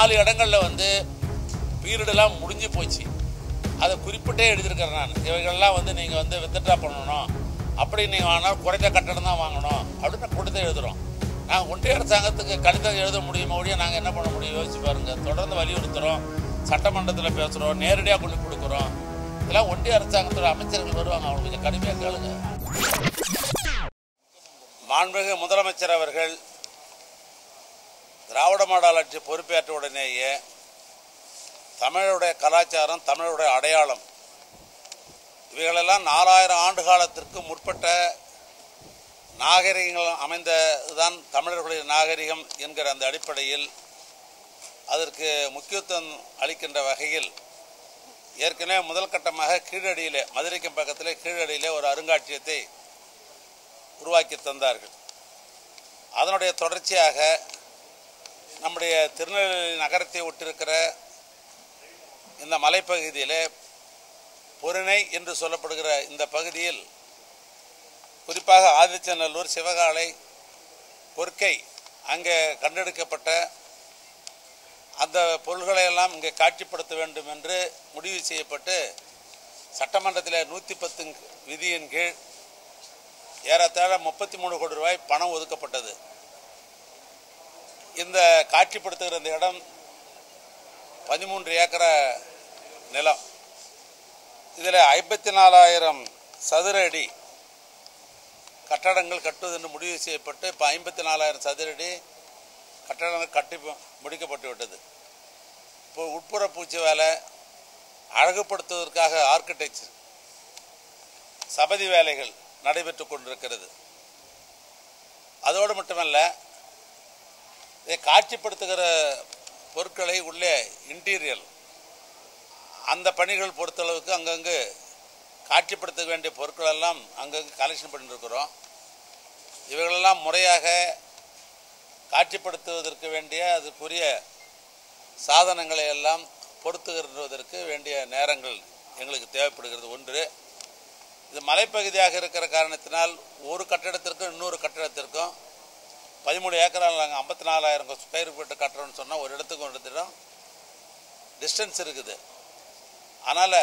4 இடங்களில் வந்து பீரியடெல்லாம் முடிஞ்சு போச்சு. அதை குறிப்பிட்டே எழுதியிருக்கிறேன் நான். இவைகள்லாம் வந்து நீங்கள் வந்து வித்ட்ரா பண்ணணும், அப்படி நீங்கள் வாங்கினா குறைந்த கட்டணம் தான் வாங்கணும் அப்படின்னு கொடுத்து எழுதுகிறோம். நாங்கள் ஒன்றிய அரசாங்கத்துக்கு கடிதம் எழுத முடியுமோ ஒழிய நாங்கள் என்ன பண்ண முடியும் யோசிச்சு பாருங்கள். தொடர்ந்து வலியுறுத்துகிறோம், சட்டமன்றத்தில் பேசுகிறோம், நேரடியாக கொண்டு கொடுக்குறோம். இதெல்லாம் ஒன்றிய அரசாங்கத்தோட அமைச்சர்கள் வருவாங்க, அவங்க கொஞ்சம் கடுமையாக கேளுங்க. மாண்புமிகு முதலமைச்சர் அவர்கள் திராவிட மாடல் ஆட்சி பொறுப்பேற்ற உடனேயே தமிழருடைய கலாச்சாரம், தமிழருடைய அடையாளம் இவைகளெல்லாம் 4000 ஆண்டு காலத்திற்கு முற்பட்ட நாகரிகங்கள் அமைந்ததுதான் தமிழர்களுடைய நாகரிகம் என்கிற அந்த அடிப்படையில் அதற்கு முக்கியத்துவம் அளிக்கின்ற வகையில் ஏற்கனவே முதல் கட்டமாக கீழடியிலே, மதுரைக்கு பக்கத்திலே கீழடியிலே ஒரு அருங்காட்சியகத்தை உருவாக்கி தந்தார்கள். அதனுடைய தொடர்ச்சியாக நம்முடைய திருநெல்வேலி நகரத்தை ஒட்டிருக்கிற இந்த மலைப்பகுதியிலே பொருணை என்று சொல்லப்படுகிற இந்த பகுதியில் குறிப்பாக ஆதிச்சநல்லூர், சிவகாலை, கொர்க்கை அங்கே கண்டெடுக்கப்பட்ட அந்த பொருள்களையெல்லாம் இங்கே காட்சிப்படுத்த வேண்டும் என்று முடிவு செய்யப்பட்டு சட்டமன்றத்தில் 110 விதியின் கீழ் ஏறத்தாழ 33 கோடி ரூபாய் பணம் ஒதுக்கப்பட்டது. இந்த காட்சிப்படுத்துகிற இந்த இடம் 13 ஏக்கர் நிலம். இதில் 54,000 சதுர அடி கட்டடங்கள் கட்டுவது என்று முடிவு செய்யப்பட்டு இப்போ 54,000 சதுர அடி கட்டடங்கள் கட்டி முடிக்கப்பட்டு விட்டது. இப்போ உட்புற பூச்சி வேலை, அழகுபடுத்துவதற்காக ஆர்கிடெக்சர் சபதி வேலைகள் நடைபெற்று கொண்டிருக்கிறது. அதோடு மட்டுமல்ல, இதை காட்சிப்படுத்துகிற பொருட்களை உள்ளே இன்டீரியல் அந்த பணிகள் பொறுத்தளவுக்கு அங்கங்கு காட்சிப்படுத்த வேண்டிய பொருட்கள் எல்லாம் அங்கங்கு கலெக்ஷன் பண்ணியிருக்கிறோம். இவைகளெல்லாம் முறையாக காட்சிப்படுத்துவதற்கு வேண்டிய அதுக்குரிய சாதனங்களை எல்லாம் பொறுத்துகிறதற்கு வேண்டிய நேரங்கள் எங்களுக்கு தேவைப்படுகிறது. ஒன்று, இது மலைப்பகுதியாக இருக்கிற காரணத்தினால் ஒரு கட்டிடத்திற்கும் இன்னொரு கட்டிடத்திற்கும் 13 ஏக்கரால் நாங்கள் 54,000 ஸ்கொயர் ஃபீட்டு கட்டுறோம்னு சொன்னால் ஒரு இடத்துக்கு ஒரு இடத்திடம் டிஸ்டன்ஸ் இருக்குது. அதனால்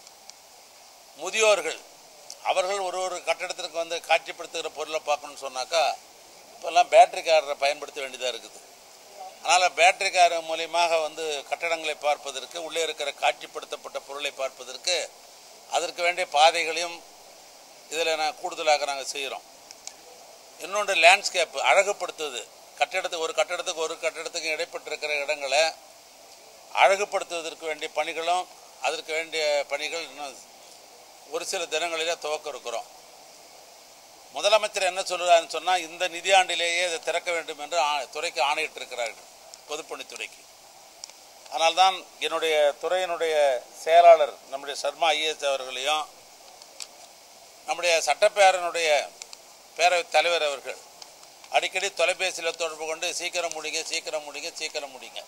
முதியோர்கள் அவர்கள் ஒரு கட்டிடத்திற்கு வந்து காட்சிப்படுத்துகிற பொருளை பார்க்கணுன்னு சொன்னாக்கா இப்போல்லாம் பேட்டரி காரை பயன்படுத்த வேண்டியதாக இருக்குது. அதனால் பேட்டரி கார் மூலியமாக வந்து கட்டடங்களை பார்ப்பதற்கு, உள்ளே இருக்கிற காட்சிப்படுத்தப்பட்ட பொருளை பார்ப்பதற்கு அதற்கு வேண்டிய பாதைகளையும் இதில் கூடுதலாக நாங்கள் செய்கிறோம். இன்னொன்று லேண்ட்ஸ்கேப் அழகுபடுத்துவது, ஒரு கட்டடத்துக்கு இடைப்பட்டிருக்கிற இடங்களை அழகுபடுத்துவதற்கு வேண்டிய பணிகளும் அதற்கு வேண்டிய பணிகள் இன்னும் ஒரு சில தினங்களிலே துவக்க இருக்கிறோம். முதலமைச்சர் என்ன சொல்கிறாருன்னு சொன்னால், இந்த நிதியாண்டிலேயே இதை திறக்க வேண்டும் என்று துறைக்கு ஆணையிட்டிருக்கிறார்கள், பொதுப்பணித்துறைக்கு. அதனால்தான் என்னுடைய துறையினுடைய செயலாளர் நம்முடைய சர்மா ஐஏஎஸ் அவர்களையும் நம்முடைய சட்டப்பேரனுடைய பேரவைத் தலைவர் அவர்கள் அடிக்கடி தொலைபேசியில் தொடர்பு கொண்டு சீக்கிரம் முடிங்க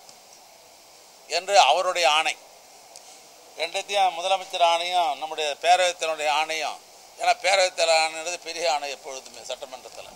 என்று அவருடைய ஆணை, ரெண்டத்தையும் முதலமைச்சர் ஆணையும் நம்முடைய பேரவைத்தனுடைய ஆணையும், ஏன்னா பேரவைத்தலை ஆணைன்றது பெரிய ஆணை எப்பொழுதுமே சட்டமன்றத்தில்.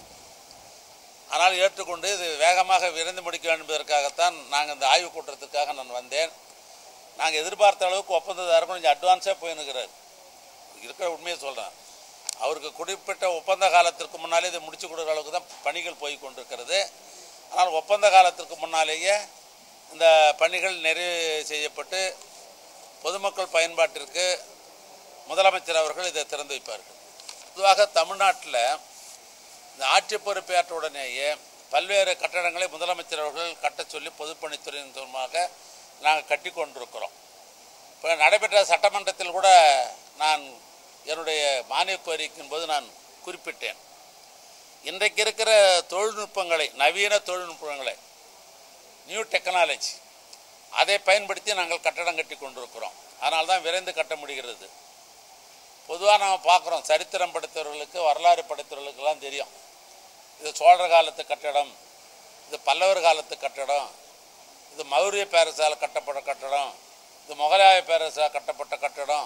ஆனால் ஏற்றுக்கொண்டு இது வேகமாக விரைந்து முடிக்க வேண்டும் என்பதற்காகத்தான் நாங்கள் இந்த ஆய்வுக் கூட்டத்திற்காக நான் வந்தேன். நாங்கள் எதிர்பார்த்த அளவுக்கு ஒப்பந்ததாரர்கள் கொஞ்சம் அட்வான்ஸாக போயின்னுக்கிறார். இருக்கிற உண்மையை சொல்கிறேன். அவருக்கு குறிப்பிட்ட ஒப்பந்த காலத்திற்கு முன்னாலே இதை முடிச்சு கொடுக்குற அளவுக்கு தான் பணிகள் போய் கொண்டிருக்கிறது. ஆனால் ஒப்பந்த காலத்திற்கு முன்னாலேயே இந்த பணிகள் நிறைவு செய்யப்பட்டு பொதுமக்கள் பயன்பாட்டிற்கு முதலமைச்சர் அவர்கள் இதை திறந்து வைப்பார்கள். பொதுவாக தமிழ்நாட்டில் இந்த ஆட்சி பொறுப்பேற்ற உடனேயே பல்வேறு கட்டடங்களை முதலமைச்சர் அவர்கள் கட்டச் சொல்லி பொதுப்பணித்துறையின் மூலமாக நாங்கள் கட்டி கொண்டிருக்கிறோம். இப்போ நடைபெற்ற சட்டமன்றத்தில் கூட நான் என்னுடைய மானிய கோரிக்கையின் போது நான் குறிப்பிட்டேன். இன்றைக்கு இருக்கிற தொழில்நுட்பங்களை, நவீன தொழில்நுட்பங்களை, நியூ டெக்னாலஜி, அதை பயன்படுத்தி நாங்கள் கட்டடம் கட்டி கொண்டிருக்கிறோம். அதனால தான் விரைந்து கட்ட முடிகிறது. பொதுவாக நாம் பார்க்குறோம், சரித்திரம் படைத்தவர்களுக்கு, வரலாறு படைத்தவர்களுக்கெல்லாம் தெரியும், இது சோழர் காலத்து கட்டடம், இது பல்லவர் காலத்து கட்டடம், இது மௌரிய பேரரசால் கட்டப்பட்ட கட்டடம், இது முகலாய பேரரசால் கட்டப்பட்ட கட்டடம்,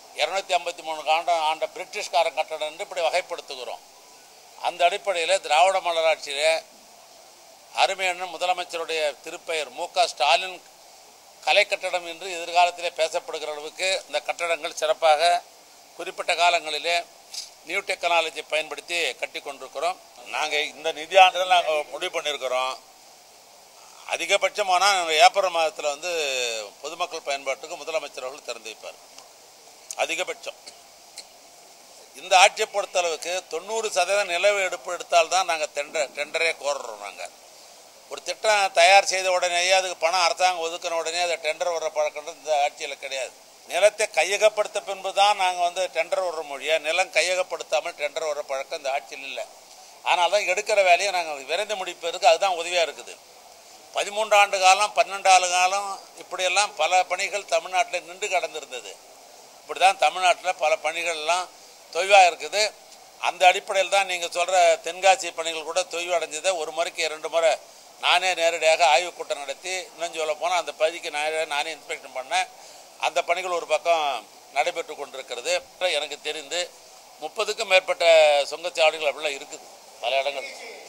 253 ஆண்ட பிரிட்டிஷ்காரன் கட்டடம் என்று இப்படி வகைப்படுத்துகிறோம். அந்த அடிப்படையில் திராவிட மாடல் ஆட்சியிலே அருமையண்ணன் முதலமைச்சருடைய திருப்பெயர் மு.க. ஸ்டாலின் கலை கட்டடம் என்று எதிர்காலத்திலே பேசப்படுகிற அளவுக்கு இந்த கட்டடங்கள் சிறப்பாக குறிப்பிட்ட காலங்களிலே நியூ டெக்னாலஜி பயன்படுத்தி கட்டி கொண்டிருக்கிறோம். நாங்கள் இந்த நிதியாண்டில் நாங்கள் முடிவு பண்ணியிருக்கிறோம். அதிகபட்சமானால் ஏப்ரல் மாதத்தில் வந்து பொதுமக்கள் பயன்பாட்டுக்கு முதலமைச்சர் அவர்கள் திறந்து வைப்பார். அதிகபட்சம் இந்த ஆட்சியை பொறுத்தளவுக்கு 90% நிலவு எடுத்தால்தான் நாங்கள் டெண்டரே கோர்றோம். நாங்கள் ஒரு திட்டம் தயார் செய்த உடனேயே அதுக்கு பணம் அரசாங்கம் ஒதுக்கின உடனே அதை டெண்டர் வர்ற பழக்கம் இந்த ஆட்சியில் கிடையாது. நிலத்தை கையகப்படுத்த பின்பு தான் நாங்கள் வந்து டெண்டர் வர்ற மொழியாக நிலம் கையகப்படுத்தாமல் டெண்டர் வர்ற பழக்கம் இந்த ஆட்சியில் இல்லை. ஆனால் தான் எடுக்கிற வேலையை நாங்கள் விரைந்து முடிப்பதற்கு அதுதான் உதவியாக இருக்குது. 13 ஆண்டு காலம் 12 ஆண்டு காலம் இப்படியெல்லாம் பல பணிகள் தமிழ்நாட்டில் நின்று கடந்திருந்தது. இப்படி தான் தமிழ்நாட்டில் பல பணிகள்லாம் தொய்வாக இருக்குது. அந்த அடிப்படையில் தான் நீங்கள் சொல்கிற தென்காசி பணிகள் கூட தொய்வு அடைஞ்சதை ஒரு முறைக்கு 2 முறை நானே நேரடியாக ஆய்வுக் கூட்டம் நடத்தி இன்னும் சொல்ல போனால் அந்த பகுதிக்கு நானே இன்ஸ்பெக்ஷன் பண்ணேன். அந்த பணிகள் ஒரு பக்கம் நடைபெற்று கொண்டிருக்கிறது. எனக்கு தெரிந்து 30க்கும் மேற்பட்ட சுங்கச்சாவடிகள் அப்படிலாம் இருக்குது பல இடங்கள்.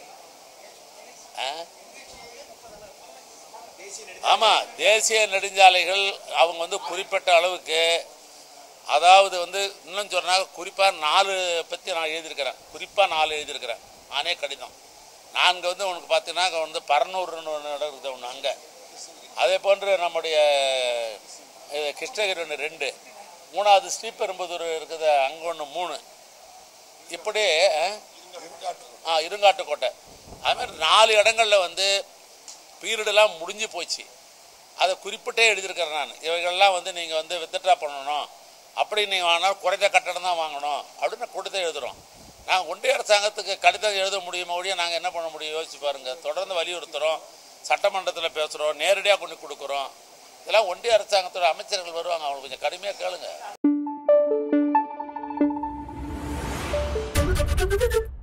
ஆமாம், தேசிய நெடுஞ்சாலைகள் அவங்க வந்து குறிப்பிட்ட அளவுக்கு, அதாவது வந்து இன்னும் சொன்னாங்க குறிப்பாக 4 பற்றி நான் எழுதியிருக்கிறேன். குறிப்பாக 4 எழுதியிருக்கிறேன் நானே கடிதம். 4 வந்து உனக்கு பார்த்தீங்கன்னா வந்து பரநூறுன்னு ஒன்று இடம் இருக்குது ஒன்று அங்கே. அதே போன்று நம்முடைய கிருஷ்ணகிரி ஒன்று 2, 3வது ஸ்ரீபெரும்புதூர் இருக்குது அங்கே ஒன்று 3, இப்படி இருங்காட்டுக்கோட்டை. அதுமாதிரி 4 இடங்களில் வந்து பீரியடெல்லாம் முடிஞ்சு போச்சு. அதை குறிப்பிட்டே எழுதியிருக்கிறேன் நான். இவைகள்லாம் வந்து நீங்கள் வந்து வித்ட்ரா பண்ணணும், அப்படி நீங்கள் வாங்கினா குறைந்த கட்டணம் தான் வாங்கணும் அப்படின்னு கொடுத்து எழுதுகிறோம். நாங்கள் ஒன்றிய அரசாங்கத்துக்கு கடிதம் எழுத முடியுமா ஒழிய நாங்கள் என்ன பண்ண முடியும் யோசிச்சு பாருங்கள். தொடர்ந்து வலியுறுத்துகிறோம், சட்டமன்றத்தில் பேசுகிறோம், நேரடியாக கொண்டு கொடுக்குறோம். இதெல்லாம் ஒன்றிய அரசாங்கத்தோட அமைச்சர்கள் வருவாங்க, அவங்களுக்கு கொஞ்சம் கடுமையாக கேளுங்க.